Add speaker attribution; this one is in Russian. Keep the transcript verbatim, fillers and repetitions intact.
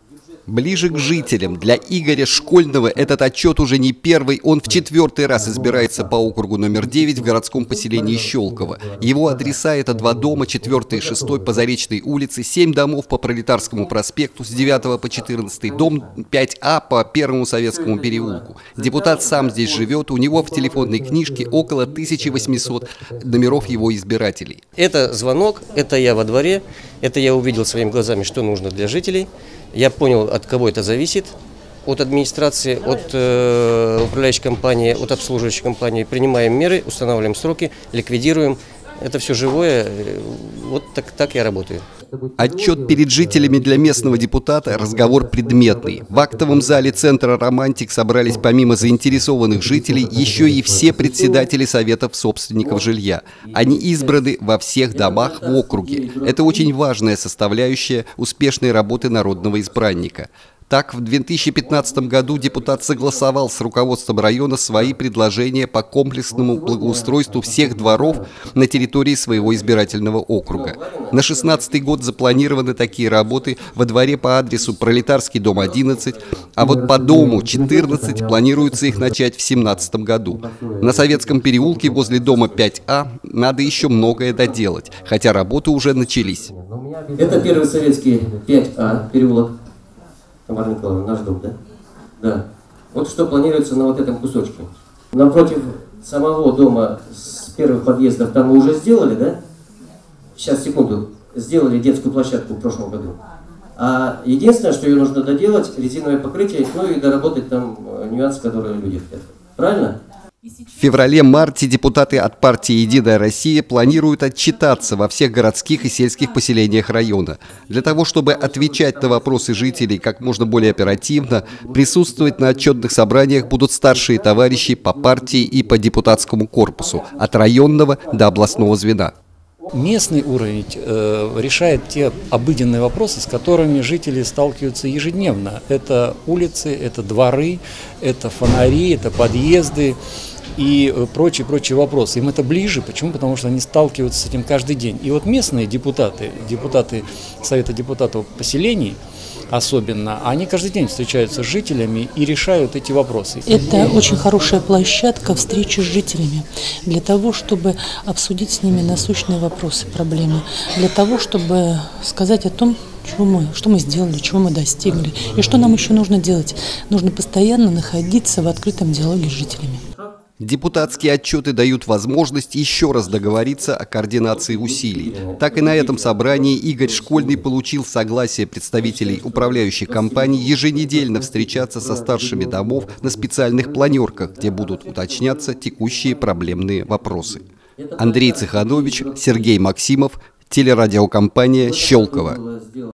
Speaker 1: Ближе к жителям. Для Игоря Школьного этот отчет уже не первый. Он в четвертый раз избирается по округу номер девять в городском поселении Щелково. Его адреса — это два дома, четвертый и шестой по Заречной улице, семь домов по Пролетарскому проспекту с девятого по четырнадцатый, дом пять А по Первому Советскому переулку. Депутат сам здесь живет, у него в телефонной книжке около тысячи восьмисот номеров его избирателей.
Speaker 2: Это звонок, это я во дворе, это я увидел своими глазами, что нужно для жителей. Я понял, от кого это зависит, от администрации, от э, управляющей компании, от обслуживающей компании. Принимаем меры, устанавливаем сроки, ликвидируем. Это все живое, вот так, так я работаю.
Speaker 1: Отчет перед жителями для местного депутата – разговор предметный. В актовом зале центра «Романтик» собрались помимо заинтересованных жителей еще и все председатели советов собственников жилья. Они избраны во всех домах в округе. Это очень важная составляющая успешной работы народного избранника. Так, в две тысячи пятнадцатом году депутат согласовал с руководством района свои предложения по комплексному благоустройству всех дворов на территории своего избирательного округа. На шестнадцатый год запланированы такие работы во дворе по адресу Пролетарский, дом одиннадцать, а вот по дому четырнадцать планируется их начать в семнадцатом году. На Советском переулке возле дома пять А надо еще многое доделать, хотя работы уже начались.
Speaker 2: Это первый советский пять А переулок. Тамара Николаевна, наш дом, да? Да. Вот что планируется на вот этом кусочке. Напротив самого дома с первых подъездов там мы уже сделали, да? Сейчас, секунду. Сделали детскую площадку в прошлом году. А единственное, что ее нужно доделать, резиновое покрытие, ну и доработать там нюансы, которые люди хотят. Правильно?
Speaker 1: В феврале-марте депутаты от партии «Единая Россия» планируют отчитаться во всех городских и сельских поселениях района. Для того, чтобы отвечать на вопросы жителей как можно более оперативно, присутствовать на отчетных собраниях будут старшие товарищи по партии и по депутатскому корпусу, от районного до областного звена.
Speaker 3: Местный уровень э, решает те обыденные вопросы, с которыми жители сталкиваются ежедневно. Это улицы, это дворы, это фонари, это подъезды и прочие-прочие вопросы. Им это ближе. Почему? Потому что они сталкиваются с этим каждый день. И вот местные депутаты, депутаты Совета депутатов поселений, особенно, они каждый день встречаются с жителями и решают эти вопросы.
Speaker 4: Это очень хорошая площадка встречи с жителями, для того, чтобы обсудить с ними насущные вопросы, проблемы, для того, чтобы сказать о том, чего мы, что мы сделали, чего мы достигли и что нам еще нужно делать. Нужно постоянно находиться в открытом диалоге с жителями.
Speaker 1: Депутатские отчеты дают возможность еще раз договориться о координации усилий. Так и на этом собрании Игорь Школьный получил согласие представителей управляющих компаний еженедельно встречаться со старшими домов на специальных планерках, где будут уточняться текущие проблемные вопросы. Андрей Цеханович, Сергей Максимов, телерадиокомпания «Щелково».